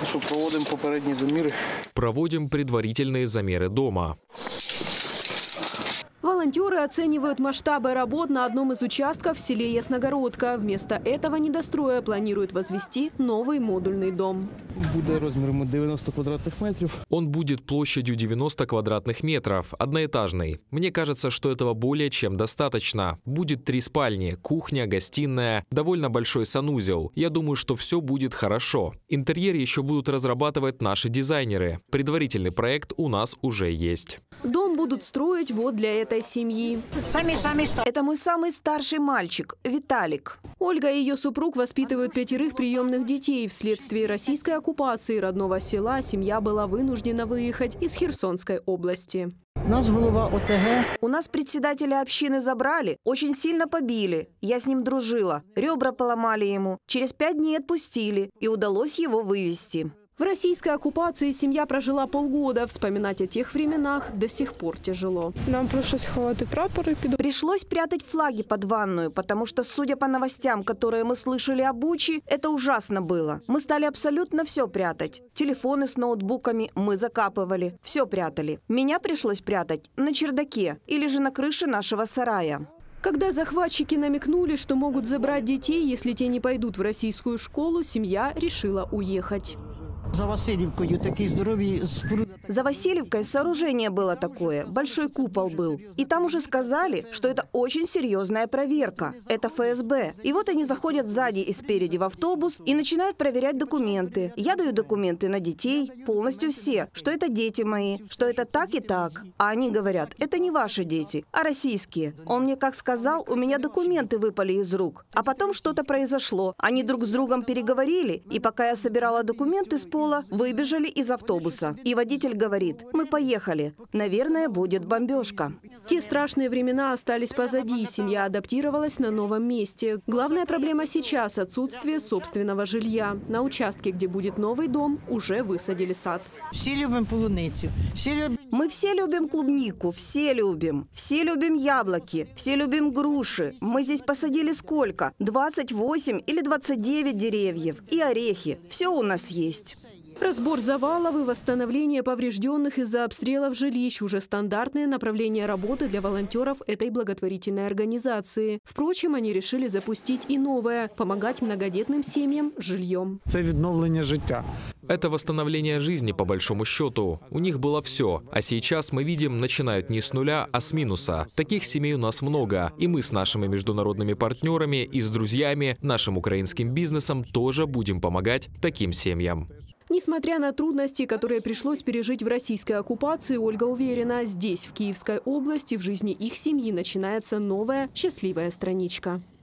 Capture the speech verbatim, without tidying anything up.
що проводимо попередні заміри. Проводим предварительные замеры дома. Волонтеры оценивают масштабы работ на одном из участков в селе Ясногородка. Вместо этого недостроя планируют возвести новый модульный дом. Буде розміром дев'яносто квадратних метрів. Он будет площадью девяносто квадратных метров, одноэтажный. Мне кажется, что этого более чем достаточно. Будет три спальни, кухня, гостиная, довольно большой санузел. Я думаю, что все будет хорошо. Интерьер еще будут разрабатывать наши дизайнеры. Предварительный проект у нас уже есть. Дом будут строить вот для этой семьи. Это мой самый старший мальчик, Виталик. Ольга и ее супруг воспитывают пятерых приемных детей. Вследствие российской оккупации родного села семья была вынуждена выехать из Херсонской области. Нас голова ОТГ. У нас председателя общины забрали, очень сильно побили. Я с ним дружила. Ребра поломали ему. Через пять дней отпустили, и удалось его вывести. В российской оккупации семья прожила полгода. Вспоминать о тех временах до сих пор тяжело. Нам пришлось ховати прапори під... Пришлось прятать флаги под ванную, потому что, судя по новостям, которые мы слышали о Буче, это ужасно было. Мы стали абсолютно все прятать. Телефоны с ноутбуками мы закапывали, все прятали. Меня пришлось прятать на чердаке или же на крыше нашего сарая. Когда захватчики намекнули, что могут забрать детей, если те не пойдут в российскую школу, семья решила уехать. За Васильевкой такие здоровые споруды. За Васильевкой сооружение было такое, большой купол был. И там уже сказали, что это очень серьезная проверка. Это эф эс бэ. И вот они заходят сзади и спереди в автобус и начинают проверять документы. Я даю документы на детей, полностью все, что это дети мои, что это так и так. А они говорят, это не ваши дети, а российские. Он мне как сказал, у меня документы выпали из рук. А потом что-то произошло. Они друг с другом переговорили, и пока я собирала документы с пола, выбежали из автобуса. И водитель говорит, мы поехали. Наверное, будет бомбежка. Те страшные времена остались позади. Семья адаптировалась на новом месте. Главная проблема сейчас – отсутствие собственного жилья. На участке, где будет новый дом, уже высадили сад. Все любим полуницу. Все любим... Мы все любим клубнику, все любим. Все любим яблоки, все любим груши. Мы здесь посадили сколько? двадцать восемь или двадцать девять деревьев. И орехи. Все у нас есть. Разбор завалов и восстановление поврежденных из-за обстрелов жилищ – уже стандартное направление работы для волонтеров этой благотворительной организации. Впрочем, они решили запустить и новое – помогать многодетным семьям с жильем. Це відновлення життя. Это восстановление жизни, по большому счету. У них было все. А сейчас мы видим, начинают не с нуля, а с минуса. Таких семей у нас много. И мы с нашими международными партнерами и с друзьями, нашим украинским бизнесом тоже будем помогать таким семьям. Несмотря на трудности, которые пришлось пережить в российской оккупации, Ольга уверена, здесь, в Киевской области, в жизни их семьи начинается новая счастливая страничка.